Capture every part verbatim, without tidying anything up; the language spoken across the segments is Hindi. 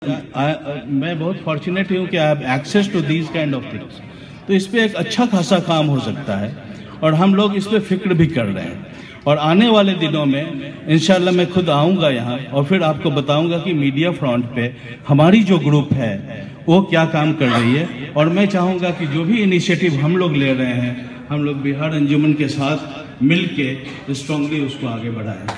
I, मैं बहुत फॉर्चुनेट हूँ कि I have access to these kind of things. तो इस पे एक अच्छा खासा काम हो सकता है और हम लोग इस पे फिक्र भी कर रहे हैं। और आने वाले दिनों में इंशाल्लाह मैं खुद आऊँगा यहाँ और फिर आपको बताऊँगा कि मीडिया फ्रंट पे हमारी जो ग्रुप है वो क्या काम कर रही है। और मैं चाहूँगा कि जो भी इनिशिएटिव हम लोग ले रहे हैं, हम लोग बिहार अंजुमन के साथ मिल के स्ट्रांगली उसको आगे बढ़ाएं।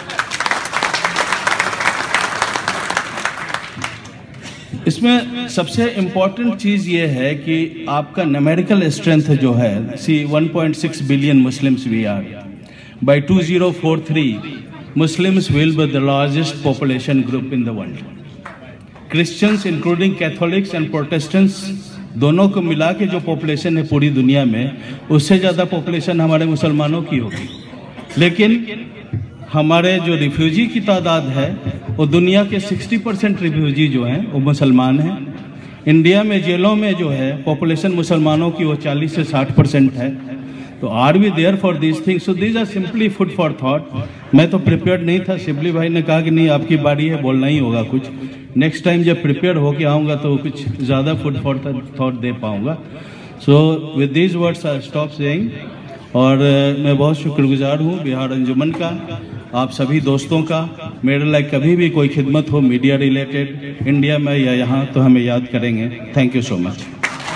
इसमें सबसे इम्पॉर्टेंट चीज़ ये है कि आपका न्यूमेरिकल स्ट्रेंथ जो है, see one point six billion Muslims we are. By two thousand forty three Muslims will be the largest population group in the world. Christians including Catholics and Protestants दोनों को मिला के जो पॉपुलेशन है पूरी दुनिया में, उससे ज़्यादा पॉपुलेशन हमारे मुसलमानों की होगी। लेकिन हमारे जो रिफ्यूजी की तादाद है वो दुनिया के साठ परसेंट रिफ्यूजी जो हैं वो मुसलमान हैं। इंडिया में जेलों में जो है पॉपुलेशन मुसलमानों की वो चालीस से साठ परसेंट है। तो are we there for this things? So these are simply food for thought. मैं तो प्रिपेयर्ड नहीं था, शिबली भाई ने कहा कि नहीं आपकी बारी है, बोलना ही होगा कुछ। नेक्स्ट टाइम जब प्रिपेयर होके आऊँगा तो कुछ ज़्यादा फूड फॉर थॉट दे पाऊँगा। So with these words I stop saying. और मैं बहुत शुक्रगुजार हूँ बिहार अंजुमन का, आप सभी दोस्तों का। मेरे लाइक कभी भी कोई खिदमत हो मीडिया रिलेटेड इंडिया में या यहाँ, तो हमें याद करेंगे। Thank you so much.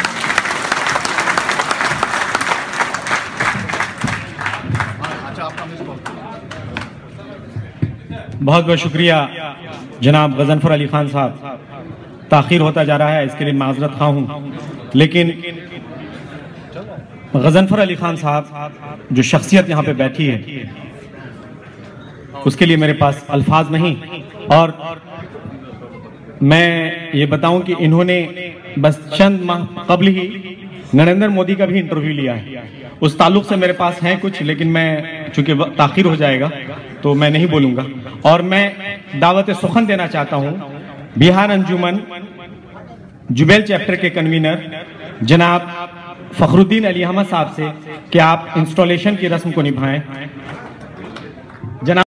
बहुत बहुत शुक्रिया जनाब गजनफर अली खान साहब। ताखीर होता जा रहा है, इसके लिए माजरत खा हूँ, लेकिन गजनफर अली खान साहब जो शख्सियत यहाँ पे बैठी है उसके लिए मेरे पास अल्फाज नहीं। और मैं ये बताऊं कि इन्होंने बस चंद माह कबल ही नरेंद्र मोदी का भी इंटरव्यू लिया है। उस ताल्लुक से मेरे पास है कुछ, लेकिन मैं चूंकि ताखीर हो जाएगा तो मैं नहीं बोलूंगा। और मैं दावत सुखन देना चाहता हूं बिहार अंजुमन जुबैल चैप्टर के कन्वीनर जनाब फखरुद्दीन अली अहमद साहब से कि आप इंस्टॉलेशन की रस्म को निभाएं।